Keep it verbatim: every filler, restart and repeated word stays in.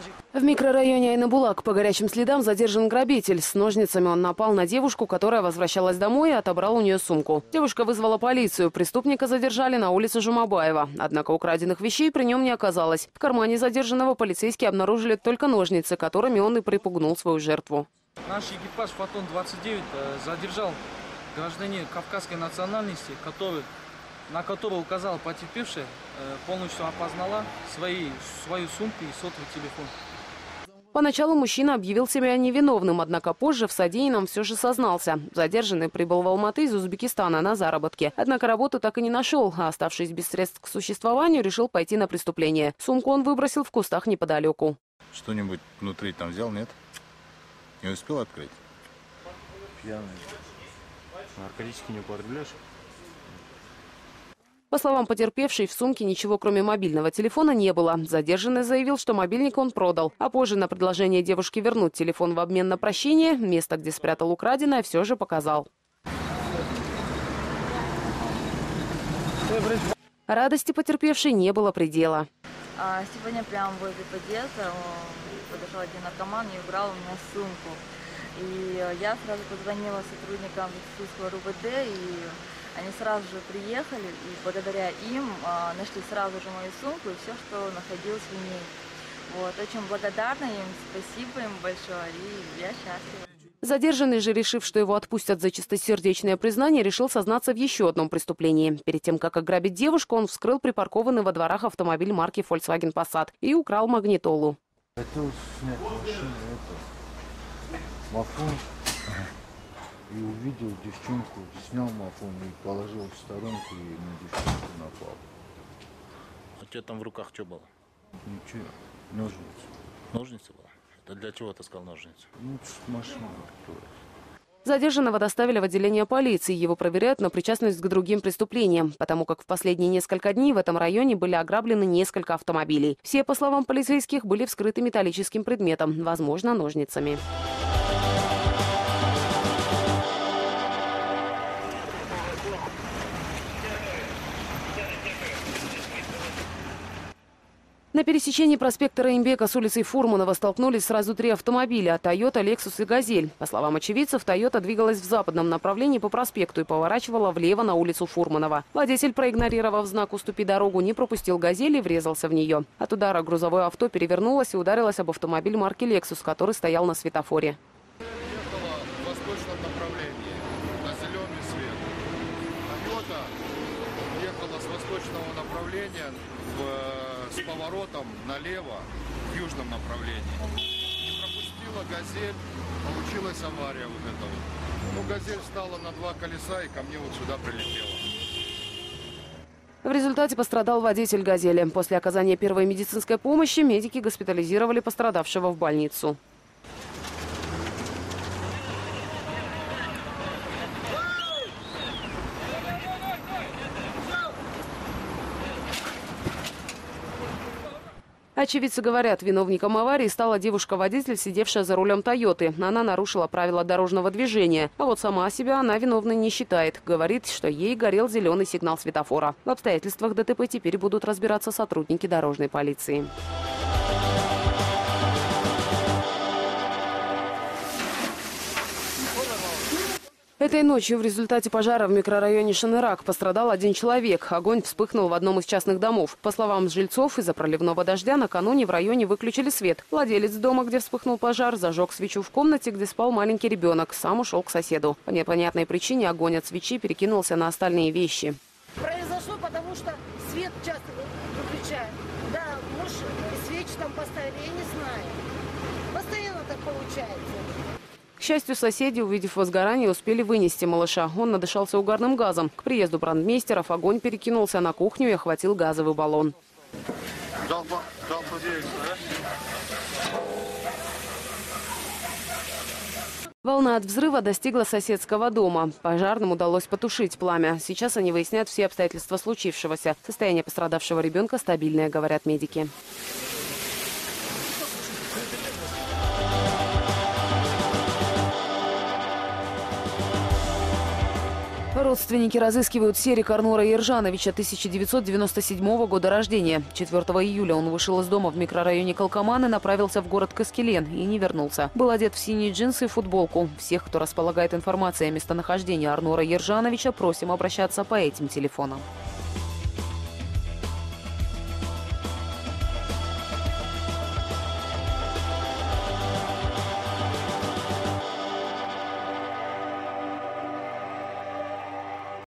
В микрорайоне Айнабулак по горячим следам задержан грабитель. С ножницами он напал на девушку, которая возвращалась домой, и отобрал у нее сумку. Девушка вызвала полицию. Преступника задержали на улице Жумабаева. Однако украденных вещей при нем не оказалось. В кармане задержанного полицейские обнаружили только ножницы, которыми он и припугнул свою жертву. Наш экипаж «Фотон двадцать девять» задержал гражданина кавказской национальности, который, на которого указала потерпевшая, полностью опознала свои, свою сумку и сотовый телефон. Поначалу мужчина объявил себя невиновным, однако позже в содеянном все же сознался. Задержанный прибыл в Алматы из Узбекистана на заработки. Однако работу так и не нашел, а оставшись без средств к существованию, решил пойти на преступление. Сумку он выбросил в кустах неподалеку. Что-нибудь внутри там взял, нет? Не успел открыть? Пьяный. Наркотически не употребляешь? По словам потерпевшей, в сумке ничего кроме мобильного телефона не было. Задержанный заявил, что мобильник он продал. А позже на предложение девушки вернуть телефон в обмен на прощение, место, где спрятал украденное, все же показал. Радости потерпевшей не было предела. А сегодня прямо возле подъезда подошел один наркоман и убрал у меня сумку. И я сразу позвонила сотрудникам Сульского РУВД, и они сразу же приехали, и благодаря им а, нашли сразу же мою сумку и все, что находилось в ней. Вот, очень благодарна им, спасибо им большое, и я счастлива. Задержанный же, решив, что его отпустят за чистосердечное признание, решил сознаться в еще одном преступлении. Перед тем, как ограбить девушку, он вскрыл припаркованный во дворах автомобиль марки Volkswagen Passat и украл магнитолу. Хотел снять машину, это, мафон. И увидел девчонку, снял мафон и положил в сторонку, и на девчонку напал. У тебя там в руках что было? Ничего, ножницы. Ножницы было? Это для чего ты сказал ножницы? Ну, машина открылась. Задержанного доставили в отделение полиции. Его проверяют на причастность к другим преступлениям, потому как в последние несколько дней в этом районе были ограблены несколько автомобилей. Все, по словам полицейских, были вскрыты металлическим предметом, возможно, ножницами. На пересечении проспекта Раимбека с улицей Фурманова столкнулись сразу три автомобиля – «Тойота», «Лексус» и «Газель». По словам очевидцев, «Тойота» двигалась в западном направлении по проспекту и поворачивала влево на улицу Фурманова. Водитель, проигнорировав знак «Уступи дорогу», не пропустил «Газель» и врезался в нее. От удара грузовое авто перевернулось и ударилось об автомобиль марки «Лексус», который стоял на светофоре. Ехала в восточном направлении на зеленый свет. «Тойота» ехала с восточного направления в... с поворотом налево в южном направлении. Не пропустила «Газель», получилась авария вот эта вот. Ну, «Газель» встала на два колеса и ко мне вот сюда прилетела. В результате пострадал водитель «Газели». После оказания первой медицинской помощи медики госпитализировали пострадавшего в больницу. Очевидцы говорят, виновником аварии стала девушка-водитель, сидевшая за рулем «Тойоты». Она нарушила правила дорожного движения. А вот сама себя она виновной не считает. Говорит, что ей горел зеленый сигнал светофора. В обстоятельствах ДТП теперь будут разбираться сотрудники дорожной полиции. Этой ночью в результате пожара в микрорайоне Шанырак пострадал один человек. Огонь вспыхнул в одном из частных домов. По словам жильцов, из-за проливного дождя накануне в районе выключили свет. Владелец дома, где вспыхнул пожар, зажег свечу в комнате, где спал маленький ребенок. Сам ушел к соседу. По непонятной причине огонь от свечи перекинулся на остальные вещи. Произошло потому, что свет часто выключают. Да, муж свечи там поставили, я не знаю. Постоянно так получается. К счастью, соседи, увидев возгорание, успели вынести малыша. Он надышался угарным газом. К приезду брандмейстеров огонь перекинулся на кухню и охватил газовый баллон. Волна от взрыва достигла соседского дома. Пожарным удалось потушить пламя. Сейчас они выясняют все обстоятельства случившегося. Состояние пострадавшего ребенка стабильное, говорят медики. Родственники разыскивают Серика Арнура Ержановича, тысяча девятьсот девяносто седьмого года рождения. четвёртого июля он вышел из дома в микрорайоне Калкоман и направился в город Каскелен и не вернулся. Был одет в синие джинсы и футболку. Всех, кто располагает информацией о местонахождении Арнура Ержановича, просим обращаться по этим телефонам.